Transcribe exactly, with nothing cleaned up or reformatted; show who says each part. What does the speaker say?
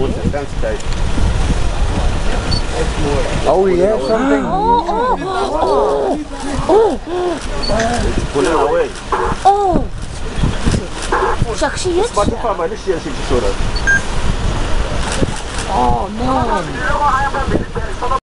Speaker 1: Oh, you have something?
Speaker 2: Oh, oh, oh, oh.
Speaker 3: Pull it away.
Speaker 2: Oh. Saksi jetzt? Oh, man.